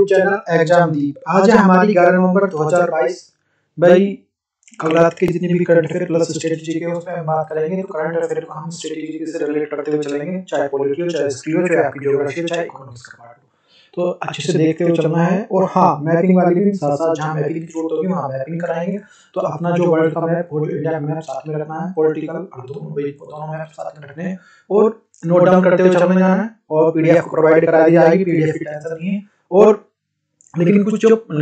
Channel exam दीप। आज है हमारी 11 नवंबर 2022। भाई कल रात के जितने भी करंट अफेयर प्लस स्ट्रेटेजी के उसमें हम बात करेंगे। तो करंट अफेयर को हम स्ट्रेटेजी से रिलेट करते हुए चलेंगे, चाहे पॉलिटी हो, चाहे हिस्ट्री हो, चाहे आपकी ज्योग्राफी हो, चाहे इकोनॉमिक्स का पार्ट हो। तो अच्छे से देखते हुए चलना है। और हाँ, मैपिंग वाली भी साथ साथ जहाँ मैपिंग की जरूरत होगी वहाँ मैपिंग कराएंगे। तो अपना जो वर्ल्ड का मैप और इंडिया का मैप साथ में रखना है, पॉलिटिकल दोनों मैप साथ में रखने हैं और नोट डाउन करते हुए चलने जाना है। और पीडीएफ को प्रोवाइड करा दी जाएगी, पीडीएफ की टेंशन नहीं है। और लेकिन कुछ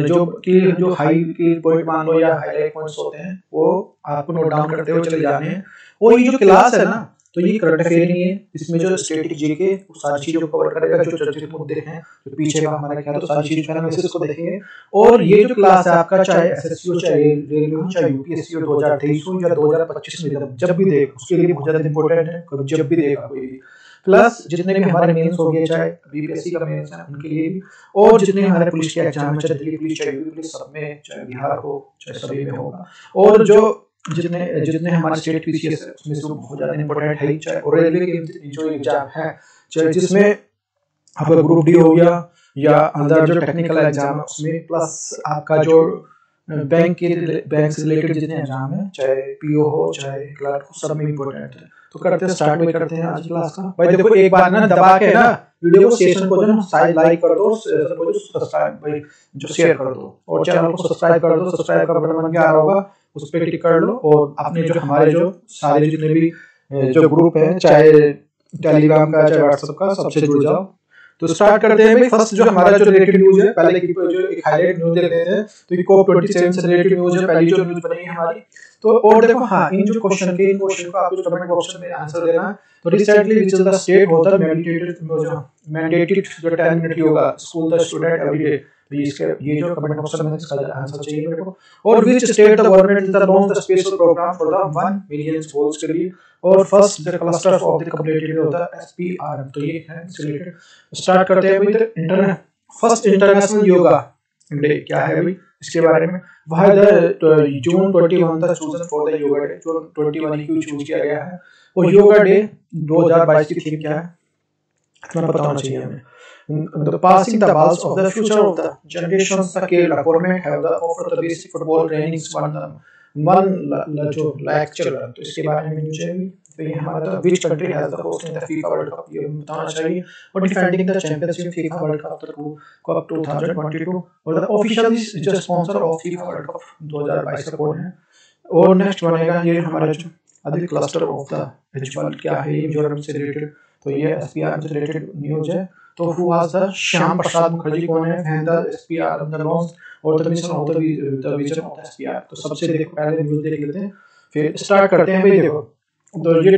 जो हाई की पॉइंट मान लो या हाईलाइट पॉइंट्स होते हैं वो आपको नोट डाउन करते हुए चले जाने हैं। और ये जो क्लास है ना, तो ये करंट अफेयर नहीं है, इसमें जो स्टैटिक जीके सारी चीजों को कवर करेगा, जो चर्चित मुद्दे हैं जो पीछे का हमारा क्या, तो सारी चीजें पहले इसको देखेंगे। और ये जो क्लास है आपका, चाहे एसएससी हो, चाहे रेलवे हो, चाहे यूपीएससी हो, 2023 हो या 2025 में जब भी देख, उसके लिए बहुत ज्यादा इंपॉर्टेंट है। जब भी देगा कोई भी, प्लस जितने भी हमारे मेंस हो गए, चाहे बीपीएससी का मेंस है उनके लिए भी, और जितने हमारे पुलिस के एग्जाम है, चाहे दिल्ली पुलिस, चाहे यूपी पुलिस, सब में, चाहे बिहार हो, चाहे सभी में होगा। और जो जितने हमारे स्टेट पीसीएस है उसमें से बहुत ज्यादा इंपॉर्टेंट है। चाहे और रेलवे के जो एग्जाम है, चाहे जिसमें आपका ग्रुप डी हो गया या अंदर जो टेक्निकल एग्जाम है उसमें, प्लस आपका जो बैंक से रिलेटेड जितने एग्जाम है, चाहे पीओ हो, चाहे क्लर्क हो, सब में इंपॉर्टेंट है। तो करते हैं, स्टार्ट में करते हैं आज क्लास का। भाई देखो, एक बार ना दबा के ना वीडियो को, सेशन को जो ना साइड लाइक कर दो, सेशन को जो सब्सक्राइब भाई जो शेयर कर दो, और चैनल को सब्सक्राइब कर दो। सब्सक्राइब का बटन बन के आ रहा होगा, उस पर क्लिक कर लो। और अपने जो हमारे जो सारे जितने भी जो ग्रुप है, चाहे टेलीग्राम का, चाहे व्हाट्सएप का, सबसे जुड़ जाओ। तो स्टार्ट करते हैं भाई। फर्स्ट जो हमारा जो रिलेटेड न्यूज है, पहले की जो एक हाईलाइट न्यूज देख लेते हैं। तो ये COP27 से रिलेटेड न्यूज है, पहली जो न्यूज बनी है हमारी। तो और देखो, हाँ, इन क्वेश्चन को आपको कमेंट बॉक्स में आंसर देना है। तो recently which is the state होता है मैंडेटेड जो 10 minute yoga school the student every day. तो इसके ये जो कमेंट बॉक्स में इसका आंसर चाहिए मेरे को। और which state the government is the launch the special programme for the 1 million goals के लिए। और first the cluster of the completed होता है SPRM। तो ये है रिलेटेड। स्टार्ट करते हैं भाई। फर्स्ट इंटरनेशनल योगा डे क्या है भाई, इसके बारे में। वह जून 21 था chosen for the yoga day. जो 21 क्यों चूज किया गया है, और योगा डे 2022 की थीम क्या है इतना पता होना चाहिए हमें। The passing the balls of the future of the generations the Kerala government have the offer the basic football trainings one जो लायक चल रहा है। तो इसके बारे में मुझे तो ये हमारा which country has the host in the FIFA World Cup ये बताना चाहिए। और defending the championship FIFA World Cup 2022 और the official जो sponsor of FIFA World Cup 2022 का कौन है। और नेक्स्ट बनेगा ये हमारा जो अधिक क्लस्टर ऑफ द रिचुअल क्या है, ये मिजोरम से रिलेटेड। तो ये SPR से रिलेटेड न्यूज है। तो who was the Shyam Prasad Mukherjee कौन है, and the SPR the launch और the mission of the vision of the SPR। तो सबसे देखो पहले न्यूज देख लेते हैं, फिर स्टार्ट करते हैं भाई। देखो, तो ये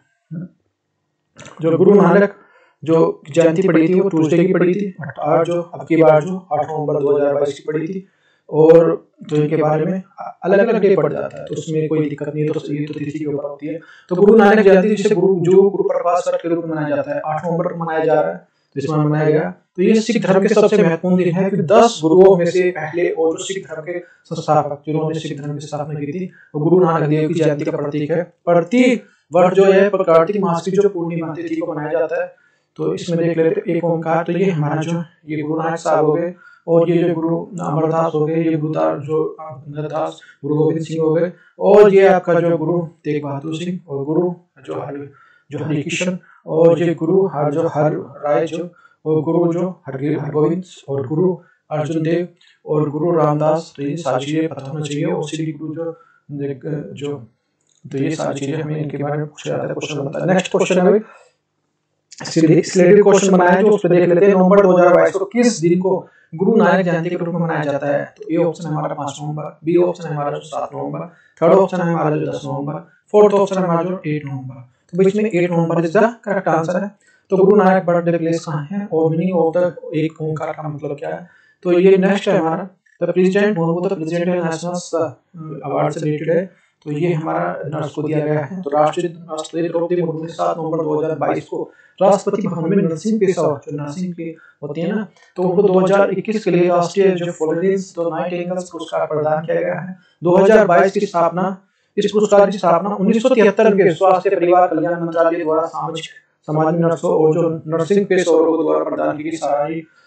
जो गुरु नानक जो जयंती पड़ी थी वो ट्यूसडे की पड़ी थी, और जो अब की बार जो 8 नवंबर 2022 की पड़ी थी। और तो इनके बारे में अलग अलग डे पड़ जाता है, तो उसमें कोई दिक्कत नहीं है। तो ये तो तिथि के ऊपर होती है। तो गुरु नानक जयंती जिसे गुरु प्रकाश के रूप में मनाया जाता है, 8 नवंबर को मनाया जा रहा है, तो इसमें मनाया गया। तो ये सिख धर्म के सबसे महत्वपूर्ण दिन है, क्योंकि 10 गुरुओं में से पहले और जो सिख धर्म के संस्थापक जिन्होंने सिख धर्म की स्थापना की थी, वो गुरु नानक देव की जयंती का प्रतीक है। प्रति वर्ष जो है कार्तिक मास की जो पूर्णिमा तिथि को मनाया जाता है। तो इसमें देख लेते हैं एक ओंकार। तो ये हमारा जो ये गुरु नानक साहब हो गए, और ये जो गुरु अमरदास हो गए, ये जो अमरदास गुरु गोविंद सिंह हो गए, और ये आपका जो गुरु तेग बहादुर सिंह, और गुरु जो हरिकृष्ण, और ये गुरु हर राय जो, और गुरु जो हरगोविंद, और गुरु अर्जुन देव, और गुरु रामदास। तो ये सारी चीजें पता होना चाहिए। और श्री गुरु जो तो ये सारी चीजें हमें इनके बारे में पूछा जाता है, क्वेश्चन बनता है। नेक्स्ट क्वेश्चन है स्लेटेड क्वेश्चन बनाया है, जो उस पर देख लेते हैं। नवंबर 2022 को किस दिन को गुरु नानक जयंती के रूप में मनाया जाता है। तो ए ऑप्शन है हमारा 5 नवंबर, बी ऑप्शन है हमारा 7 नवंबर, थर्ड ऑप्शन है हमारा 10 नवंबर, फोर्थ ऑप्शन है हमारा 8 नवंबर। तो बीच में 8 November is the correct answer है। तो गुरु नानक बर्थडे प्लेस कहाँ है, और मीनिंग ऑफ द एक ओंकार का मतलब क्या है। तो ये नेक्स्ट है हमारा the president president national award से रिलेटेड है। तो ये हमारा नर्स को दिया गया है। तो राष्ट्रपति द्रौपदी मुर्मू ने 7 नवंबर 2022 को राष्ट्रपति भवन में नर्सिंग पेशा जो नर्सिंग के होती है ना, तो उनको 2021 के लिए राष्ट्रीय जो फ्लोरेंस द नाइटिंगेल पुरस्कार प्रदान किया गया है। 2022 की स्थापना, इस पुरस्कार की स्थापना 1973 के स्वास्थ्य परिवार कल्याण मंत्रालय द्वारा समाज में नर्सों और जो नर्सिंग पेशेवरों द्वारा प्रदान की गई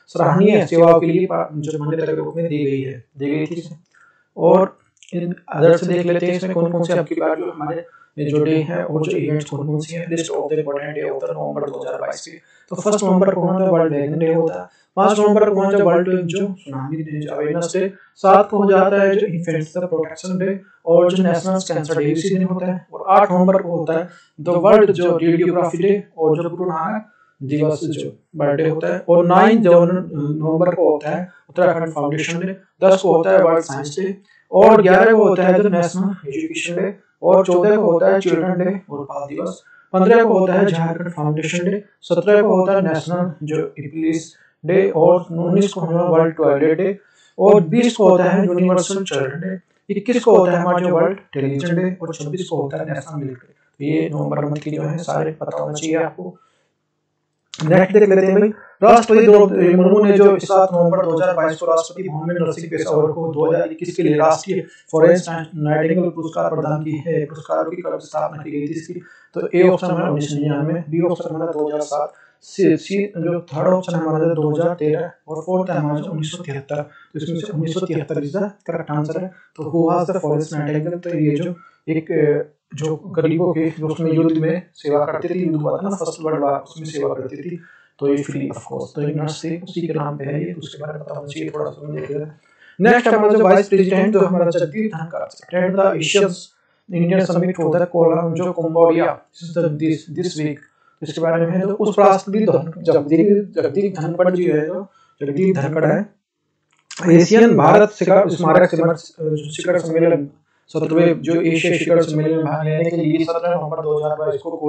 सराहनीय सेवाओं के लिए जो मान्यता के रूप में दी गई थी। और इन अदर से देख लेते हैं इसमें कौन कौन से आपकी बात जो हमारे जो डे है और जो इवेंट्स कौन कौन से हैं। List of the important day होता है नवंबर 2022 के। तो 1 नवंबर को होता है वर्ल्ड वेगन डे होता है। 5 नवंबर को होता है वर्ल्ड जो सुनामी अवेयरनेस डे। 7 को हो जाता है जो इन्फेंट्स प्रोटेक्शन डे और जो नेशनल कैंसर डे इसी दिन होता है। और 8 नवंबर को होता है द वर्ल्ड जो रेडियोग्राफी डे और जो गुरु नानक दिवस जो बर्थडे होता है। और 9 नवंबर को होता है उत्तराखंड फाउंडेशन डे। 10 को होता है वर्ल्ड साइंस डे और 11 को होता है जो नेशनल एजुकेशन डे और 14 को होता है चिल्ड्रन डे और बाल दिवस। 15 को होता है झारखंड फाउंडेशन डे। 17 को होता है नेशनल जो पुलिस डे और 19 को होता है वर्ल्ड टॉयलेट डे और 20 को होता है यूनिवर्सल चिल्ड्रन डे। 21 को होता है हमारा वर्ल्ड टेलीविजन डे और 26 को होता है नेशनल मिल्क डे। तो ये नवंबर मंथ की जो है सारे पता होना चाहिए आपको। नेक्स्ट देख लेते हैं भाई, राष्ट्रपति द्रौपदी मुर्मू ने जो 7 नवंबर 2022 को राष्ट्रपति भवन में नरसिंह पेशावर को 2021 के लिए राष्ट्रीय फ्लोरेंस नाइटिंगेल पुरस्कार प्रदान की है। पुरस्कारों की कब स्थापना की गई थी इसकी? तो ए ऑप्शन हमारा 1999, बी ऑप्शन हमारा 2007, सी जो थर्ड ऑप्शन हमारा 2013 और फोर्थ है हमारा 1973। तो इसमें से 1973 इज द करेक्ट आंसर है। तो who was the Florence Nightingale? तो ये जो एक जो गरीबों के जो उसमें युद्ध में सेवा करती थी, युद्ध हुआ था ना फर्स्ट वर्ल्ड वार, उसमें सेवा करती थी। तो ये फ्री ऑफ कॉस्ट, तो नर्स से उसी के नाम पे है ये, उसके बारे में पता होना चाहिए थोड़ा सा देख लेते हैं। नेक्स्ट हमारा जो वाइस प्रेसिडेंट जो हमारा Jagdeep Dhankhar attend the Asian Indian summit होता है कोलम जो कंबोडिया दिस वीक, इसके बारे में है। तो उस राष्ट्रपति जगदीप धनखड़ जी है, जो जगदीप धनखड़ है एशियन भारत स्मारक शिखर सम्मेलन 17वें जो एशिया शिखर सम्मेलन में भाग लेने के लिए 17 नवंबर 2022 को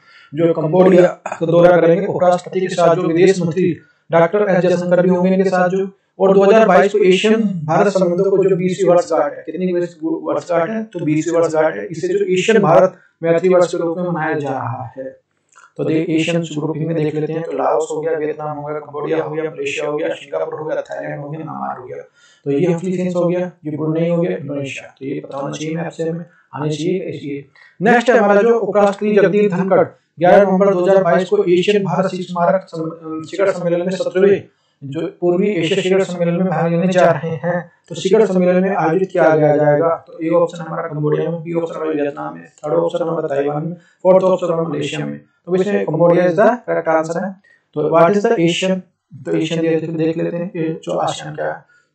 जो कंबोडिया का दौरा करेंगे। उपराष्ट्रपति के साथ जो विदेश मंत्री डॉक्टर एस जयशंकर भी होंगे इनके साथ जो। और 2022 को एशियन भारत संबंधों को जो 20वीं वर्षगांठ है, कितनी वर्षगांठ है? तो 20वीं वर्षगांठ है। इसे जो एशियन भारत मैत्री वर्ष के रूप में मनाया जा रहा है। तो एशियन ग्रुपिंग में देख लेते हैं। तो लाओस हो गया, वियतनाम हो गया, कंबोडिया हो गया, मलेशिया हो गया, सिंगापुर हो गया, थाईलैंड हो गया, म्यांमार हो गया। तो ये फिलीपींस हो गया, ये ब्रुनेई हो गया, इंडोनेशिया। तो ये पता होना चाहिए आपसे में आने चाहिए इसलिए। नेक्स्ट है हमारा जो उपराष्ट्रपति जगदीप धनखड़ 11 नवंबर 2022 को एशियन भारत स्मारक शिखर सम्मेलन में 17वें जो पूर्वी एशिया शिखर सम्मेलन में भाग लेने जा रहे हैं। तो शिखर सम्मेलन में आयोजित किया जाएगा। तो ए ऑप्शन हमारा कंबोडिया में, बी ऑप्शन हमारा वियतनाम में, थर्ड ऑप्शन हमारा ताइवान में, फोर्थ ऑप्शन हमारा मलेशिया में। तो इसमें Cambodia is the correct answer है। तो व्हाट इज द एशियन? तो एशियन देख लेते हैं जो आसियान क्या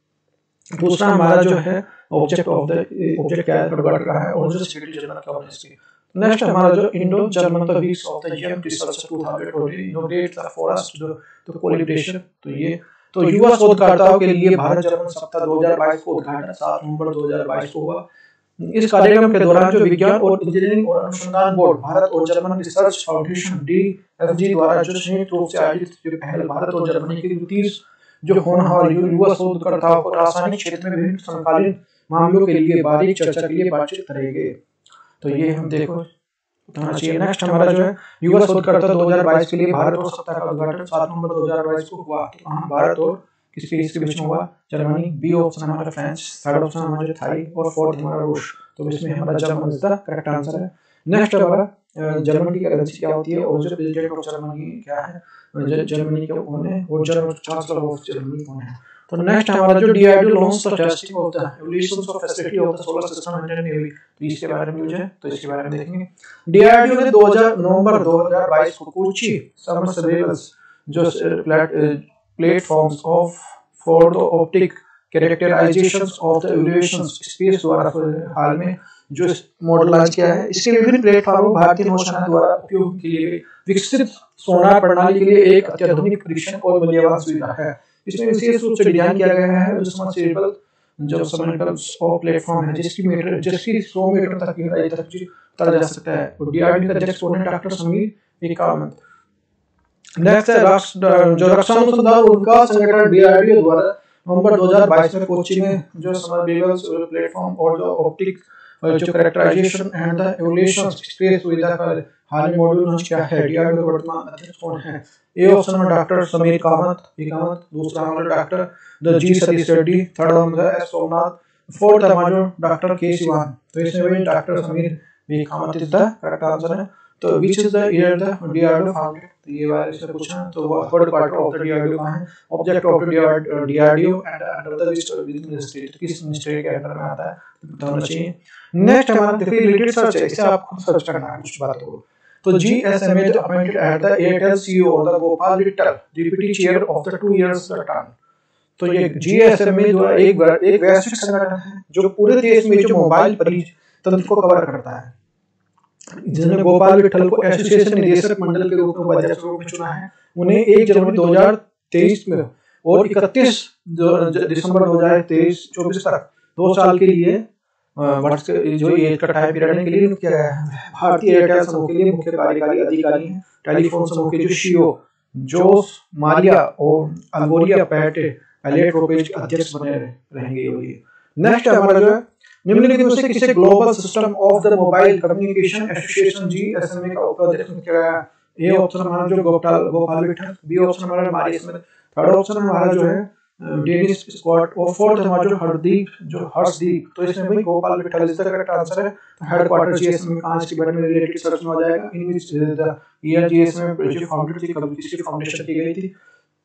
है। दूसरा हमारा जो है ऑब्जेक्ट ऑफ द ऑब्जेक्ट क्या है बढ़ रहा है और जो सेक्रेटरी जनरल का होना चाहिए। नेक्स्ट हमारा जो Indo German the weeks of the young research 2020 inaugurate the forest जो कोलिब्रेशन। तो ये तो युवा शोधकर्ताओं के लिए भारत जर्मन सप्ताह 2022 को उद्घाटन 7 नवंबर 2022 को हुआ। इस कार्यक्रम के दौरान जो विज्ञान और इंजीनियरिंग और अनुसंधान बोर्ड भारत और जर्मन रिसर्च फाउंडेशन DFG द्वारा जो संयुक्त रूप से आयोजित जो पहल भारत और जर्मनी के 30 जो होनहार युवा शोधकर्ताओं को रासायनिक क्षेत्र में विभिन्न समकालीन मामलों के लिए बारीक चर्चा के लिए बातचीत करेंगे। तो ये हम देखो होना चाहिए। नेक्स्ट हमारा जो है युवा शोधकर्ता 2022 के लिए भारत और सप्ताह का उद्घाटन 7 नवंबर 2022 को हुआ। तो कहाँ भारत और किसके बीच में हुआ? जर्मनी। बी ऑप्शन हमारा फ्रांस, थर्ड ऑप्शन हमारा थाई और फोर्थ हमारा रूस। तो इसमें हमारा German is the correct answer है। नेक्स्ट हमारा जर्मनी की करेंसी क्या होती है और जो प्रेसिडेंट ऑफ जर्मनी क्या है? जर्मनी के कौन है और जर्मन चांसलर ऑफ जर्मनी कौन है? तो नेक्स्ट हमारा जो DRDO launch the testing of the evolution of facility of the solar system Indian navy. तो इसके बारे में जो है तो इसके बारे में देखेंगे। DRDO ने 2000 नवंबर 2022 को कोची सबमर्सिबल्स जो platforms of for the optic characterisations of the evolution space द्वारा हाल में जो मॉडल लॉन्च किया है। इसके विभिन्न प्लेटफॉर्मों भारतीय नौसेना द्वारा उपयोग के लिए विकसित सोनार प्रणाली के लिए एक अत्याधुनिक परीक्षण और मूल्यवान सुविधा है। इसमें विशेष रूप से डिजाइन किया गया है जो सबमर्सिबल जो सबमर्सिबल्स और प्लेटफॉर्म है जिसकी 100 मीटर तक की गहराई तक उतारा जा सकता है। और DRDO का अध्यक्ष कौन है? डॉक्टर समीर कामत। नेक्स्ट है जो रक्षा अनुसंधान और विकास संगठन DRDO द्वारा नवंबर 2022 में कोच्चि में जो सबमर्सिबल्स प्लेटफॉर्म और जो ऑप्टिक जो characterisation and the evolution space सुविधा का हाल में मॉड्यूल लॉन्च किया है। DRDO के वर्तमान अध्यक्ष कौन है? ए ऑप्शन में डॉक्टर समीर कामत, दूसरा हमारा doctor the G Satheesh Reddy, third हमारा एस सोमनाथ, फोर्थ हमारा डॉक्टर के शिवान। तो इसमें भी doctor Sameer Kamat is the correct answer है। तो which is the year the DRDO founded, तो ये बारे में पूछा। तो वो third quarter of the DRDO कहाँ है, object of the DRDO and under the ministry, किस मिनिस्ट्री के अंडर में आता है पता होना चाहिए। नेक्स्ट हमारा देखिए रिलेटेड सर्च है, इसे आपको सर्च करना है कुछ बातों को। तो GSMA जो appointed at the Airtel CEO और the Gopal Vittal deputy chair of the 2 years टर्म। तो ये GSMA जो है एक वैश्विक संगठन है जो पूरे देश में जो मोबाइल परितंत्र को कवर करता है, जिन्होंने गोपाल विट्ठल को एसोसिएशन निदेशक मंडल के रूप में उपाध्यक्ष रूप में चुना है। उन्हें 1 जनवरी 2023 में और 31 दिसंबर 2023-24 तक 2 साल के लिए वर्ष के जो ये का टाइम पीरियड के लिए किया गया है। भारतीय एयरटेल समूह के लिए मुख्य कार्यकारी अधिकारी हैं टेलीफोन समूह के जो CEO जोस मारिया और अल्गोरिया पैटे एलियट रोपेज के अध्यक्ष बने रहेंगे ये। नेक्स्ट हमारा जो है निम्नलिखित में से किसे global system of the mobile communication association GSMA का उपाध्यक्ष किया गया है। ए ऑप्शन हमारा जो गोपाल विट्ठल, बी ऑप्शन हमारा मारिया स्मिथ, थर्ड ऑप्शन हमारा जो है डेनिस स्कॉट और फोर्थ हमारा जो हर्षदीप। तो इसमें भाई Gopal Vitthal is the correct answer है। तो हेडक्वार्टर GSMA कहां इसके बारे में रिलेटेड सर्च में आ जाएगा, in which the year GSMA जो फाउंडेड थी, कब इसकी फाउंडेशन की गई थी।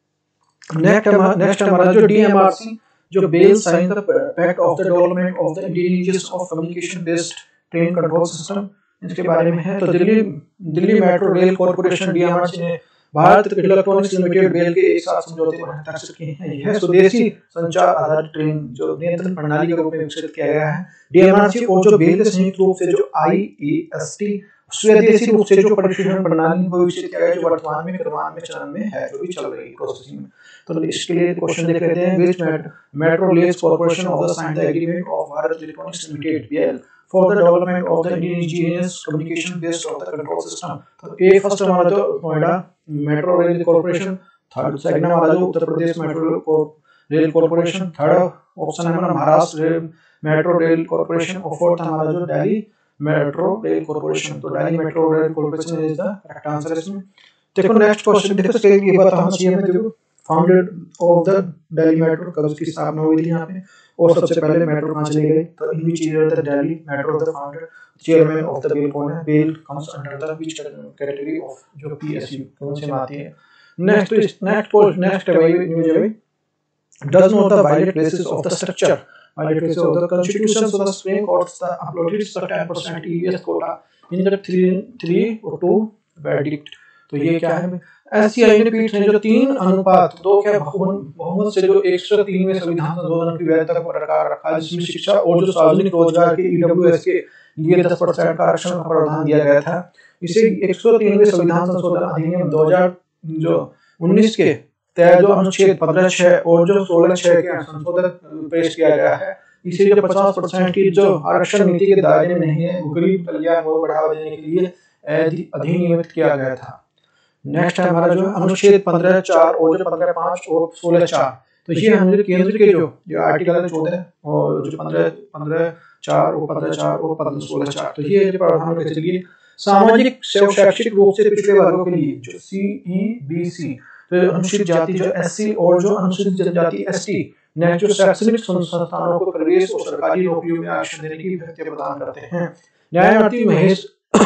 नेक्स्ट हमारा जो DMRC जो BEL sign the pact of the development of the indigenous of communication based train control system, इसके बारे में है। तो Delhi metro rail corporation DMRC ने भारत इलेक्ट्रॉनिक्स लिमिटेड बेल के एक साथ समझौते पर हस्ताक्षर किए हैं। यह स्वदेशी संचार आधारित ट्रेन जो नियंत्रण प्रणाली के रूप में विकसित किया गया है। DMRC और जो बेल के संयुक्त रूप से जो IEST स्वदेशी रूप से जो परिचालन प्रणाली को विकसित किया गया, जो वर्तमान में चरण में है, जो भी चल रही है प्रोसेसिंग में। तो इसके लिए क्वेश्चन देख लेते हैं। Which metro rail corporation of the signed the agreement of Bharat electronics limited BL for the development of the indigenous communication based of the control system. तो ए फर्स्ट हमारा तो Noida metro rail corporation, third second हमारा जो Uttar Pradesh metro rail corporation, third option है हमारा Maharashtra metro rail corporation और fourth हमारा जो दिल्ली मेट्रो रेल कॉर्पोरेशन। तो Delhi metro rail corporation is the correct answer इसमें। देखो नेक्स्ट क्वेश्चन देखो, इसके ये बताना चाहिए हमें। देखो founded of the Delhi metro, कब इसकी स्थापना हुई थी यहाँ पे, और सबसे पहले मेट्रो कहाँ चली गई। तो in which year the Delhi metro the founded, chairman of the BEL कौन है, BEL comes under the which category of जो PSU कौन से में आती है। नेक्स्ट है भाई न्यूज़ है भाई, does not the violate basis of the structure violations of the constitution, so the Supreme Court uploaded the 10% EVS quota in the 3-2 verdict। तो ये क्या है, ऐसी आईनी पीठ ने जो 3:2 के बहुमत से जो 103वें संविधान संशोधन की वैधता को बरकरार रखा, जिसमें शिक्षा और जो सार्वजनिक रोजगार के EWS के लिए 10% का आरक्षण का प्रावधान दिया गया था। इसे 103वें संविधान संशोधन अधिनियम 2019 के तहत जो अनुच्छेद 15(6) और जो 16(6) के संशोधन पेश किया गया है, इसे जो 50% की जो आरक्षण नीति के दायरे में नहीं है, गरीब कल्याण को बढ़ावा देने के लिए अधिनियमित किया गया था। नेक्स्ट है हमारा जो अनुच्छेद 15(4) और जो 15(5) और 16(4), तो ये हमारे केंद्र के जो आर्टिकल 14 और जो 15(4) और 15(4) और 16(4), तो ये जो प्रावधान के चलिए सामाजिक शैक्षिक रूप से पिछड़े वर्गों के लिए जो CEBC, तो अनुसूचित जाति जो SC और जो अनुसूचित जनजाति ST, नेक्स्ट जो शैक्षणिक संस्थानों को प्रवेश और सरकारी नौकरियों में आरक्षण देने की व्यवस्था प्रदान करते हैं। न्यायमूर्ति महेश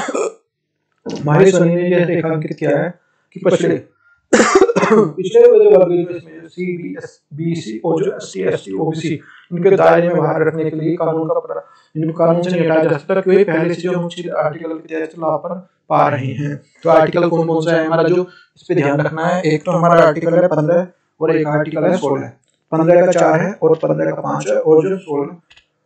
सोनी ने यह रेखांकित किया है कि पिछड़े वर्ग में CBC और जो SC ST OBC इनके दायरे में बाहर रखने के लिए कानून से हटाया जा सकता है, क्योंकि पहले से जो अनुच्छेद आर्टिकल के तहत लाभ पर पा रहे हैं। तो आर्टिकल कौन कौन सा है हमारा, जो इस पे ध्यान रखना है। एक तो हमारा आर्टिकल है 15 और एक आर्टिकल है 16। 15 का 4 है और 15 का 5 है और जो 16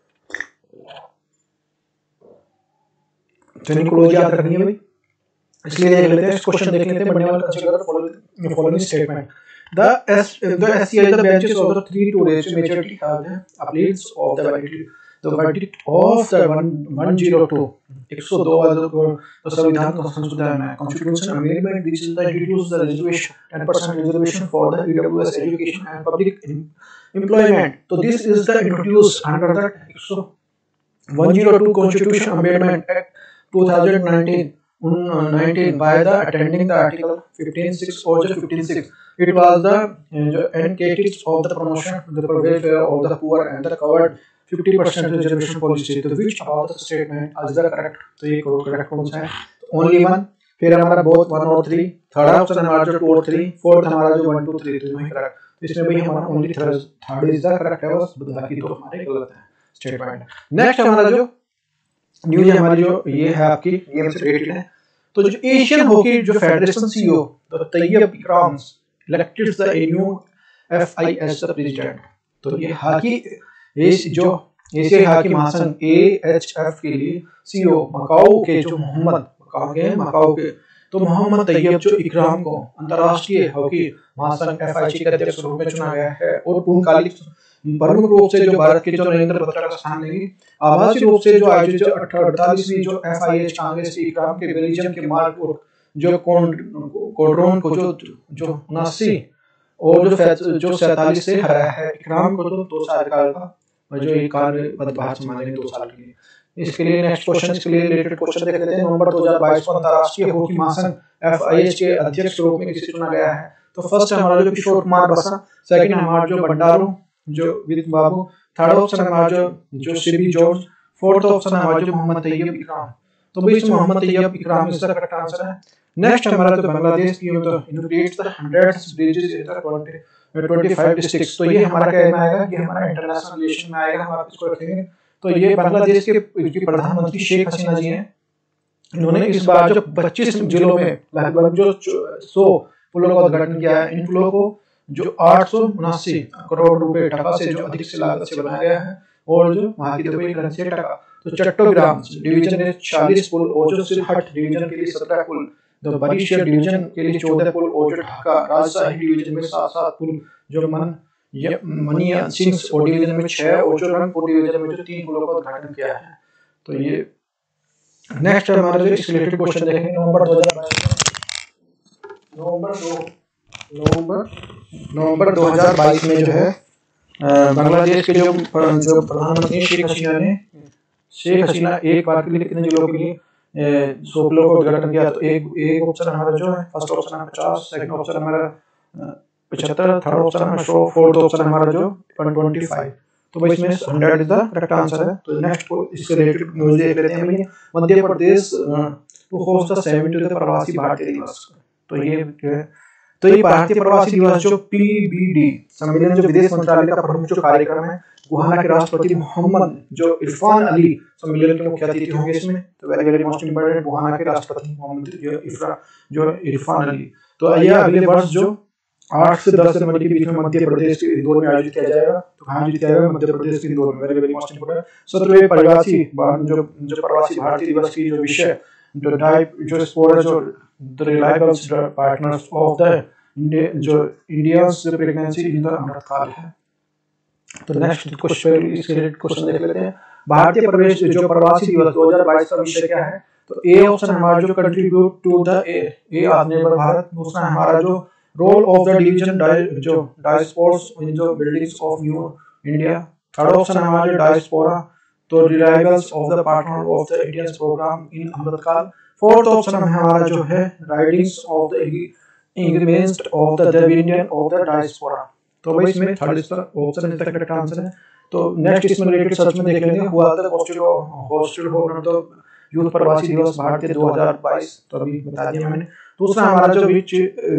क्लोज याद रखनी है भाई, इसलिए देख लेते हैं इस क्वेश्चन देख लेते हैं। बनने वाला consider following statement, the SCI the benches of the 3 to raise majority have the appeals of the verdict of the 102 तो संविधान का संशोधन है, constitution amendment which is the introduce the reservation 10% reservation for the EWS education and public employment। तो this is the introduced under the 102 constitution amendment act 2019 by the attending the article 15(6) or just 15(6). It was the indicated of the promotion the welfare of the poor and the covered 50% reservation policy, to which about the statement as the correct। तो ये correct कौन सा है, तो only one, फिर हमारा both 1 और 3, third option हमारा जो 2 और 3, फोर्थ हमारा जो 1 2 3 तो करेक्ट। तो इसमें भाई हमारा only third is the correct है, बस बाकी तो हमारे गलत है स्टेटमेंट। नेक्स्ट हमारा जो न्यूज हमारी जो ये है आपकी गेम से रिलेटेड है। तो जो एशियन हॉकी जो federation CEO the Tayyab Ikram elected the new FIS president. तो ये हॉकी जो एशियाई हॉकी महासंघ AHF के लिए सीईओ मकाओ के जो मकाओ के तो मोहम्मद तैयब जो इकराम को अंतर्राष्ट्रीय हॉकी महासंघ FIC के अध्यक्ष रूप में चुना गया है और पूर्णकालिक प्रमुख रूप से जो भारत के जो नरेंद्र बत्रा का स्थान लेंगे। आभासी रूप से जो आयोजित 48वीं जो FIH कांग्रेस के इकराम के बेल्जियम के मार्क और जो कोड्रोन को जो 79 और जो 47 से हराया है। इकराम को तो 2 साल का जो एक कार्यभार संभालेंगे 2 साल के लिए। इसके लिए नेक्स्ट क्वेश्चन इसके लिए रिलेटेड क्वेश्चन देख लेते हैं। नवंबर 2022 को अंतर्राष्ट्रीय हॉकी महासंघ FIH के अध्यक्ष रूप में किसे चुना गया है। तो फर्स्ट हमारा जो किशोर कुमार बसा, सेकंड हमारा जो बंडारू जो विदित बाबू, थर्ड ऑप्शन हमारा जो श्री जॉर्ज, फोर्थ ऑप्शन हमारा जो मोहम्मद तैयब इकराम। तो भाई इसमें मोहम्मद तैयब इकराम इसका करेक्ट आंसर है। नेक्स्ट हमारा जो बांग्लादेश की inaugurates the 100 bridges in the 25 districts. तो ये हमारा क्या में आएगा, ये हमारा इंटरनेशनल रिलेशन में आएगा, हम आप इसको रखेंगे। तो ये बांग्लादेश के प्रधानमंत्री शेख हसीना जी हैं। इन्होंने इस बार जो 25 जिलों में लगभग जो 100 पुलों का उद्घाटन किया है। इन पुलों को जो 879 करोड़ रुपए टका से जो अधिक से लागत से बनाया गया है और जो वहाँ की रुपये करेंसी है टका। तो चट्टोग्राम डिवीजन में 40 पुल और जो सिलहट डिवीजन के लिए 17 पुल, जो बरीशर डिवीजन के लिए 14 पुल और जो ढाका राजशाही डिवीजन में 7 पुल, जो मनिया सिंह और डिवीजन में 6 और जो रंगपुर डिवीजन में जो 3 पुलों का उद्घाटन किया है। तो ये नेक्स्ट हमारा जो इसके रिलेटेड क्वेश्चन देखेंगे। नवंबर 2022 में जो है बांग्लादेश के जो प्रधानमंत्री शेख हसीना एक बार के लिए कितने जिलों के लिए 100 पुलों का उद्घाटन किया। तो एक ऑप्शन हमारा जो है फर्स्ट ऑप्शन है 50, सेकंड ऑप्शन हमारा 75, थर्ड ऑप्शन हमारा 100, फोर्थ ऑप्शन हमारा जो 125। तो भाई इसमें 100 इज द करेक्ट आंसर है। तो नेक्स्ट इससे रिलेटेड न्यूज़ देख लेते हैं भैया। Madhya Pradesh to host the 70th Pravasi भारतीय दिवस। तो ये भारतीय प्रवासी दिवस जो PBD सम्मेलन जो विदेश मंत्रालय का प्रमुख जो कार्यक्रम है, गुहाना के राष्ट्रपति मोहम्मद जो इरफान अली सम्मेलन के मुख्य अतिथि होंगे इसमें। तो वेरी मोस्ट इंपोर्टेंट, गुहाना के राष्ट्रपति मोहम्मद जो इरफान अली। तो यह अगले वर्ष जो 8 से 10 जनवरी के बीच में मध्य प्रदेश के इंदौर में आयोजित किया जाएगा। तो कहाँ आयोजित किया जाएगा, मध्य प्रदेश के इंदौर में। Very most important. 17वें प्रवासी भारतीय दिवस की जो विषय जो स्पोर्ट जो the reliable partners of the India's pregnancy in the Amritkaal है। तो नेक्स्ट क्वेश्चन देख लेते हैं। भारतीय प्रवेश जो प्रवासी दिवस 2022 का विषय क्या है। तो ए ऑप्शन हमारा जो कंट्रीब्यूट टू द आत्मनिर्भर भारत। दूसरा हमारा जो रोल ऑफ द डिवीजन जो डायस्पोर्स इन जो buildings of new India. Third option हमारा जो डायस्पोरा तो reliables of the partner of the Indian program in Amritkaal. Fourth option हमारा जो है writings of the ingredients of the Indian of the diaspora. तो भाई इसमें थर्ड ऑप्शन इसका करेक्ट आंसर है। तो नेक्स्ट इसमें रिलेटेड सर्च में देख लेंगे। हुआ था हॉस्टल हो तो यूथ प्रवासी दिवस भारतीय 2022, तो अभी बता दिया मैंने। दूसरा हमारा जो विच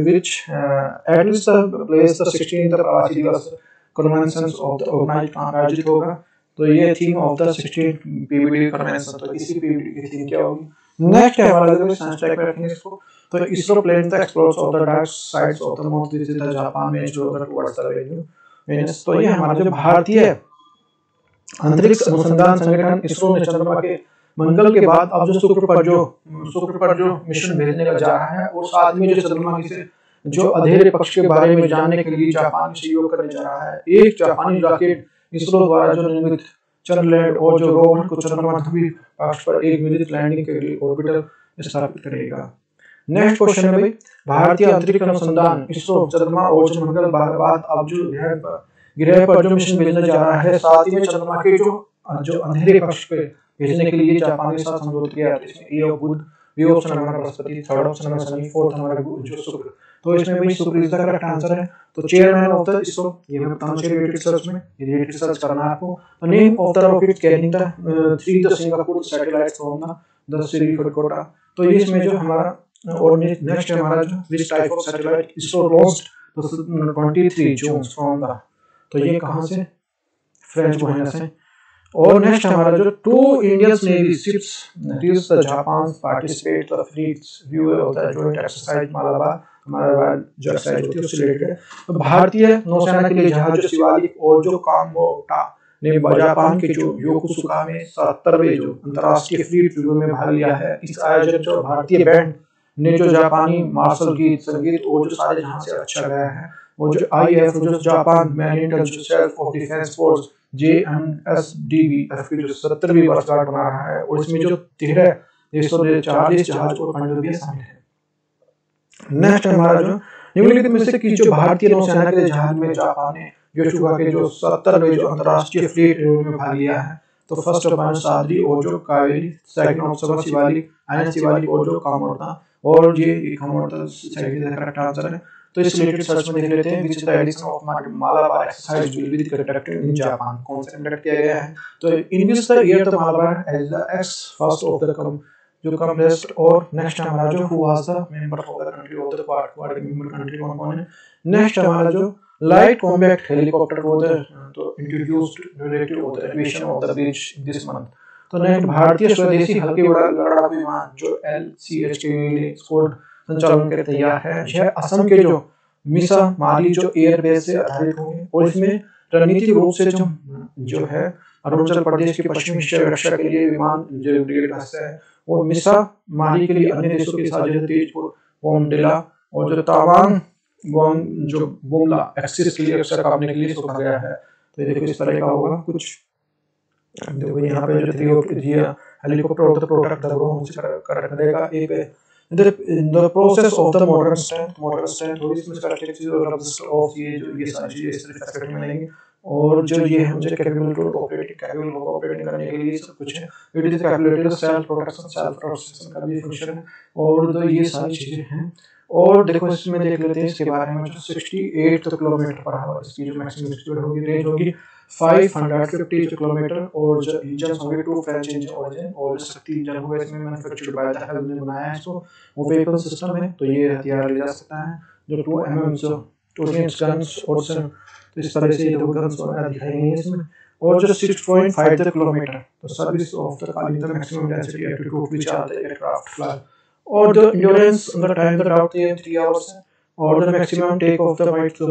एटलीस्ट प्लेस द 16th प्रवासी दिवस कन्वेंशंस ऑफ द ऑर्गेनाइज्ड आयोजित होगा। तो ये theme of the 16th PBD convention. तो इसी PBD की थीम क्या होगी। नेक्स्ट है हमारा जो साइंस टेक में रखेंगे इसको। तो ISRO plans the explores of the dark sides of the moon. This is the Japan में जो टुवर्ड्स द वेन्यूस। तो ये हमारा जो भारतीय अंतरिक्ष अनुसंधान संगठन इसरो ने चंद्रमा के मंगल के बाद अब जो शुक्र पर जो मिशन भेजने का जा रहा है और साथ में जो चंद्रमा से जो अंधेरे पक्ष के बारे में जानने के लिए जापान सहयोग करने जा रहा है। एक जापानी रॉकेट इसरो द्वारा जो निर्मित चंद्रलैंड और जो रोवर को चंद्रमा ध्रुवीय अक्ष पर एक मिलित लैंडिंग के लिए ऑर्बिटर स्थापित करेगा। नेक्स्ट क्वेश्चन है भाई, भारतीय अंतरिक्ष अनुसंधान इसरो चंद्रमा और मंगल बाद अब जो ग्रह पर जो मिशन भेजने जा रहा है, साथ ही में चंद्रमा के जो अंधेरे कक्ष पे भेजने के लिए जापान के साथ समझौता किया है। इसमें ए बुध, बी ऑप्शन हमारा बृहस्पति, थर्ड ऑप्शन हमारा शनि, फोर्थ हमारा जो शुक्र। तो इसमें भाई शुक्र इज द करेक्ट आंसर है। तो चेयरमैन ऑफ द इसरो, ये मैं बताऊं रिलेटेड सर्च में, रिलेटेड सर्च करना है आपको। तो name of the rocket carrying the 3 the Singapore satellites from the the Sriharikota. तो इसमें जो हमारा और नेक्स्ट हमारा जो this type of satellite ISRO launched 23 June from the, तो ये कहाँ से, फ्रेंच गुयाना से। और नेक्स्ट हमारा जो 2 Indian navy ships reach the Japan participate the fleets view of the joint exercise Malabar, हमारा जो एक्सरसाइज होती है उससे रिलेटेड है। तो भारतीय नौसेना के लिए जहाज जो शिवालिक और जो कामोटा ने जापान के जो योकोसुका में 77वें जो अंतर्राष्ट्रीय फ्लीट रिव्यू में भाग लिया है। इस आयोजन जो भारतीय बैंड ने जो जापानी मार्शल गीत संगीत और जो सारे जहां से अच्छा गया है, वो जो IAF जो Japan marine self of defence force JMSDB की जो 70वीं वर्षगांठ मना रहा है, और इसमें जो 13 देशों ने 40 जहाज और पनडुब्बियां शामिल है। नेक्स्ट हमारा जो निम्नलिखित में से कि जो भारतीय नौसेना के जहाज में जापान ने योकोसुका के जो 70वें जो अंतर्राष्ट्रीय फ्लीट रिव्यू में भाग लिया है। तो फर्स्ट हमारा सादरी और जो Kaveri, second of Shivalik, INS Shivalik और जो कामोटा, और ये कामोटा सही करेक्ट आंसर है। तो इस रिलेटेड सर्च में देख लेते हैं which the edition of Malabar exercise will be conducted in Japan, कौन सा कंडक्ट किया गया है। तो in which the year the Malabar as the ex first of the जो कंप्लेस्ट। और नेक्स्ट हमारा जो who was the member of the country of the quad member country कौन है। नेक्स्ट हमारा जो लाइट कॉम्बैक्ट हेलीकॉप्टर वो तो introduced related of the aviation of the bridge this month. तो नेक्स्ट भारतीय स्वदेशी हल्के लड़ाकू विमान जो LCH के लिए स्कोड संचालन के तैयार है। यह असम के जो मिसा माली जो एयरबेस से आधारित होंगे, और इसमें रणनीतिक रूप से जो है अरुणाचल प्रदेश के पश्चिमी हिस्से रक्षा के लिए विमान जो ब्रिगेड हिस्सा है, और मिसा माली के लिए अन्य देशों के साथ जैसे तेजपुर बोमडिला और जो तावांग जो बुमला एक्सिस के लिए रक्षा करने के लिए सोचा गया है। तो देखो इस तरह का होगा कुछ। देखो यहाँ पे जो helicopter of the product the ground से कर देगा एक the process of the modern strength और इसमें स्ट्रैटेजी और ऑफ ये सारी चीजें इस तरह फैक्टर में लेंगे। और जो ये है मुझे कैपेबल टू ऑपरेटिंग करने के लिए सब कुछ है। It is calculated self protection का भी फंक्शन है, और तो ये सारी चीजें हैं। और देखो इसमें देख लेते हैं इसके बारे में जो 68 किलोमीटर पर आवर इसकी जो मैक्सिमम स्पीड होगी, रेंज होगी 550 किलोमीटर, और जो इंजन होंगे 2 फ्रेंच इंजन ऑरिजिन, और शक्ति इंजन होगा इसमें मैन्युफैक्चर्ड बाय द हेल्थ ने बनाया है इसको, वो व्हीकल सिस्टम है। तो ये हथियार ले जा सकता है जो 2 mm जो 2 गन्स और तो इस तरह से ये 2 गन्स वगैरह दिखाई गई है इसमें। और जो 6.5 किलोमीटर तो service of the calling the maximum density altitude which are the aircraft fly, और the endurance on the time the out 3 hours है, और the maximum take off the weight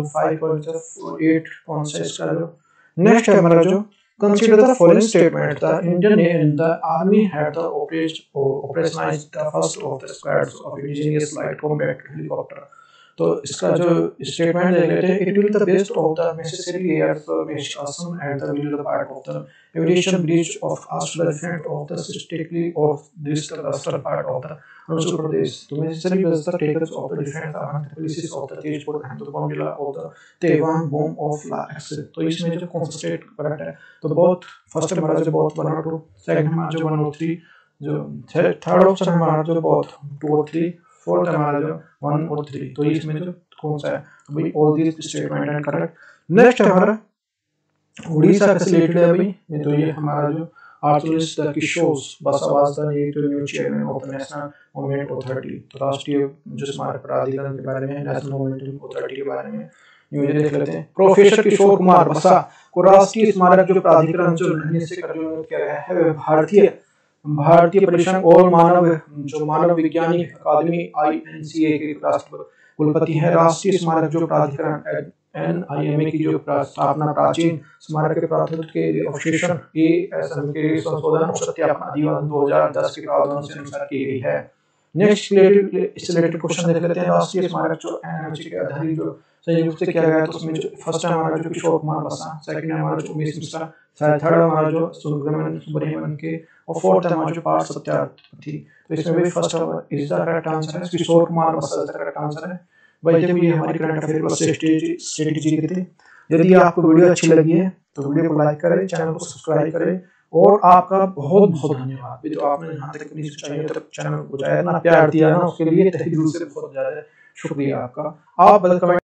5.8 का जो। नेक्स्ट है हमारा जो consider the following statement, the Indian and the Army had the operationalized the first of the squads of indigenous light combat helicopter। तो इसका जो स्टेटमेंट देख लेते हैं, it will the best of the necessary air information and the will the part of the aviation bridge of astral defense of the statistically of this the western part of the Arunachal Pradesh to necessary was the takers of the defense and the policies of the Tejpur and the Bombilla of the Taiwan bomb of la exit। तो इसमें जो कौन सा state correct है, तो बहुत first हमारा जो बहुत 1 और 2, सेकंड हमारा जो 1 और 3, जो थर्ड ऑप्शन हमारा जो बहुत 2 और 3, फोर्थ हमारा जो 1 और 3। तो इसमें जो कौन सा है, तो भाई all these statement and correct. Next हमारा उड़ीसा का रिलेटेड है भाई, तो ये हमारा जो आर्चरिस्ट द किशोर बसावास द ये जो new chairman of the national monument authority, तो राष्ट्रीय जो स्मारक प्राधिकरण के बारे में, नेशनल मोन्यूमेंट अथॉरिटी के बारे में न्यूज देख लेते हैं। प्रोफेसर किशोर कुमार बसा को राष्ट्रीय स्मारक जो प्राधिकरण जो निश्चित कर जो किया गया है, भारतीय परिश्रम और मानव विज्ञानी अकादमी INCA के राष्ट्रीय कुलपति है। राष्ट्रीय स्मारक जो प्राधिकरण NIMA की जो स्थापना प्राचीन स्मारक के प्राधिकरण के अवशेषण ASM के संशोधन और सत्यापन अधिनियम 2010 के प्रावधानों से अनुसार की गई है। नेक्स्ट रिलेटेड क्वेश्चन देख लेते हैं। राष्ट्रीय स्मारक जो NIMA के आधारित जो संयुक्त से किया गया है, तो उसमें जो फर्स्ट हमारा जो किशोर कुमार बसा, सेकंड हमारा जो उमेश मिश्रा, थर्ड हमारा जो सुब्रमण्यम के, और फोर्थ हमारा जो पार्थ सत्यार्थी। तो इसमें भी first is the correct answer है, किशोर कुमार बसा द करेक्ट आंसर है। भाई देखो ये हमारी करंट अफेयर प्लस स्ट्रेटेजी की थी। यदि आपको वीडियो अच्छी लगी है तो वीडियो को लाइक करें, चैनल को सब्सक्राइब करें, और आपका बहुत बहुत धन्यवाद। जो आपने यहाँ तक अपनी चैनल को ना प्यार दिया ना, उसके लिए तहे दिल से बहुत ज़्यादा शुक्रिया आपका। आप बदल कमेंट